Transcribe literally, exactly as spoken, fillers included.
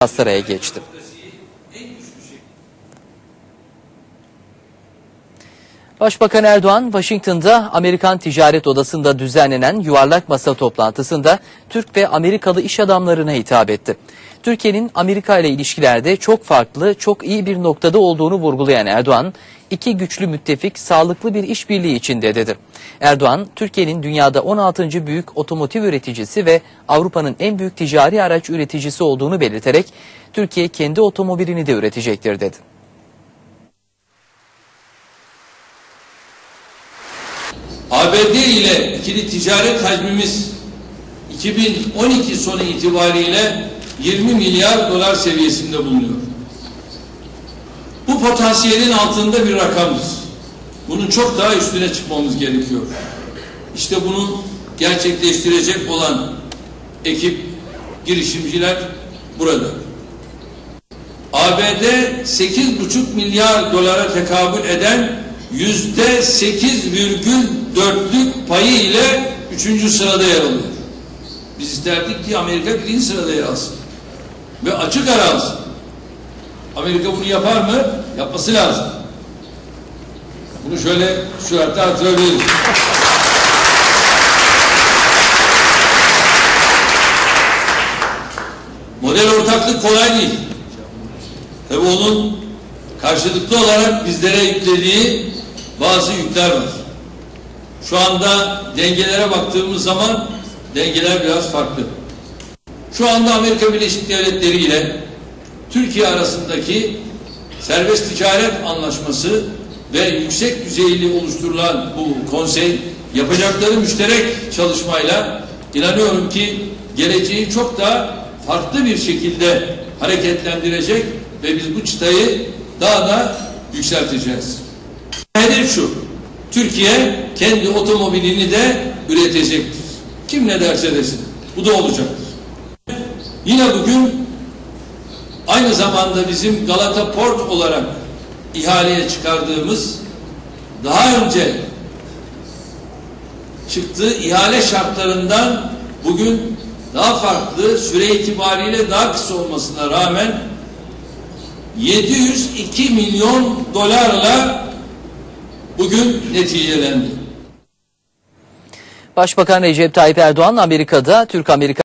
Saray'a geçti. Başbakan Erdoğan, Washington'da Amerikan Ticaret Odası'nda düzenlenen yuvarlak masa toplantısında Türk ve Amerikalı iş adamlarına hitap etti. Türkiye'nin Amerika ile ilişkilerde çok farklı, çok iyi bir noktada olduğunu vurgulayan Erdoğan, iki güçlü müttefik sağlıklı bir işbirliği içinde dedi. Erdoğan, Türkiye'nin dünyada on altıncı büyük otomotiv üreticisi ve Avrupa'nın en büyük ticari araç üreticisi olduğunu belirterek, Türkiye kendi otomobilini de üretecektir dedi. A B D ile ikili ticaret hacmimiz iki bin on iki sonu itibariyle yirmi milyar dolar seviyesinde bulunuyor. Bu potansiyelin altında bir rakamız. Bunun çok daha üstüne çıkmamız gerekiyor. İşte bunu gerçekleştirecek olan ekip, girişimciler burada. A B D sekiz buçuk milyar dolara tekabül eden yüzde sekiz virgül dörtlük payı ile üçüncü sırada yer alıyor. Biz isterdik ki Amerika birinci sırada yer alsın. Ve açık ara alsın. Amerika bunu yapar mı? Yapması lazım. Bunu şöyle süratle hatırlayabiliriz. Model ortaklık kolay değil. Tabii onun karşılıklı olarak bizlere yüklediği bazı yükler var. Şu anda dengelere baktığımız zaman dengeler biraz farklı. Şu anda Amerika Birleşik Devletleri ile Türkiye arasındaki serbest ticaret anlaşması ve yüksek düzeyli oluşturulan bu konsey yapacakları müşterek çalışmayla inanıyorum ki geleceği çok daha farklı bir şekilde hareketlendirecek ve biz bu çıtayı daha da yükselteceğiz. Hedef şu, Türkiye kendi otomobilini de üretecektir. Kim ne derse desin, bu da olacaktır. Yine bugün aynı zamanda bizim Galata Port olarak ihaleye çıkardığımız, daha önce çıktığı ihale şartlarından bugün daha farklı, süre itibariyle daha kısa olmasına rağmen yedi yüz iki milyon dolarla bugün neticelendi. Başbakan Recep Tayyip Erdoğan, Amerika'da Türk-Amerika